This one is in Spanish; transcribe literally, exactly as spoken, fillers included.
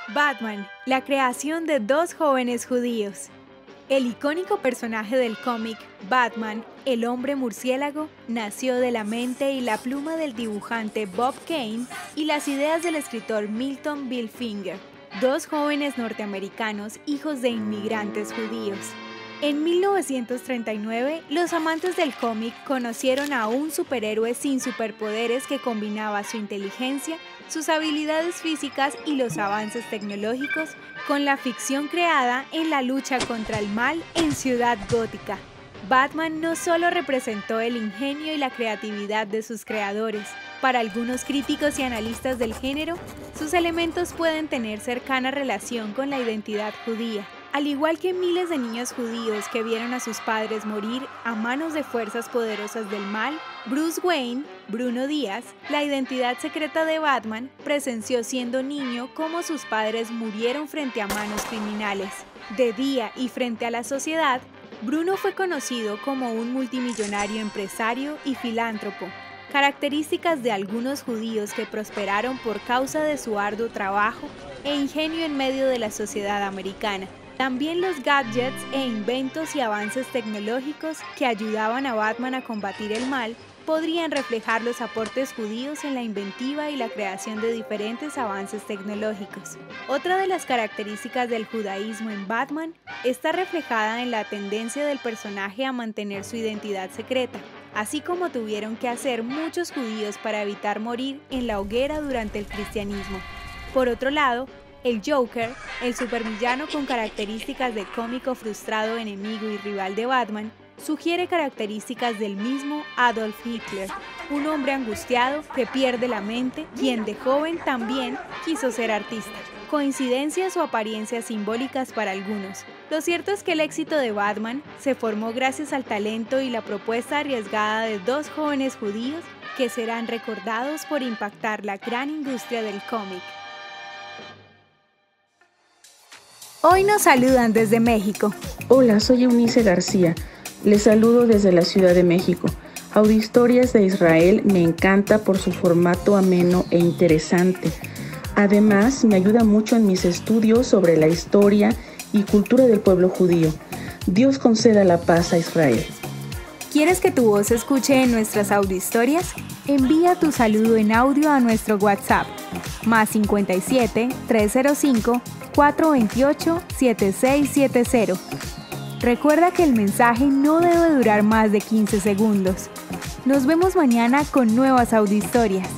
Batman, la creación de dos jóvenes judíos. El icónico personaje del cómic, Batman, el hombre murciélago, nació de la mente y la pluma del dibujante Bob Kane y las ideas del escritor Milton Bilfinger, dos jóvenes norteamericanos hijos de inmigrantes judíos. En mil novecientos treinta y nueve, los amantes del cómic conocieron a un superhéroe sin superpoderes que combinaba su inteligencia, sus habilidades físicas y los avances tecnológicos con la ficción creada en la lucha contra el mal en Ciudad Gótica. Batman no solo representó el ingenio y la creatividad de sus creadores. Para algunos críticos y analistas del género, sus elementos pueden tener cercana relación con la identidad judía. Al igual que miles de niños judíos que vieron a sus padres morir a manos de fuerzas poderosas del mal, Bruce Wayne, Bruno Díaz, la identidad secreta de Batman, presenció siendo niño cómo sus padres murieron frente a manos criminales. De día y frente a la sociedad, Bruno fue conocido como un multimillonario empresario y filántropo, características de algunos judíos que prosperaron por causa de su arduo trabajo e ingenio en medio de la sociedad americana. También los gadgets e inventos y avances tecnológicos que ayudaban a Batman a combatir el mal podrían reflejar los aportes judíos en la inventiva y la creación de diferentes avances tecnológicos. Otra de las características del judaísmo en Batman está reflejada en la tendencia del personaje a mantener su identidad secreta, así como tuvieron que hacer muchos judíos para evitar morir en la hoguera durante el cristianismo. Por otro lado, el Joker, el supervillano con características de cómico frustrado enemigo y rival de Batman, sugiere características del mismo Adolf Hitler, un hombre angustiado que pierde la mente, quien de joven también quiso ser artista. Coincidencias o apariencias simbólicas para algunos. Lo cierto es que el éxito de Batman se formó gracias al talento y la propuesta arriesgada de dos jóvenes judíos que serán recordados por impactar la gran industria del cómic. Hoy nos saludan desde México. Hola, soy Eunice García. Les saludo desde la Ciudad de México. Audiohistorias de Israel me encanta por su formato ameno e interesante. Además, me ayuda mucho en mis estudios sobre la historia y cultura del pueblo judío. Dios conceda la paz a Israel. ¿Quieres que tu voz se escuche en nuestras audiohistorias? Envía tu saludo en audio a nuestro WhatsApp, más cincuenta y siete, trescientos cinco, cuatrocientos veintiocho, setenta y seis setenta. Recuerda que el mensaje no debe durar más de quince segundos. Nos vemos mañana con nuevas audiohistorias.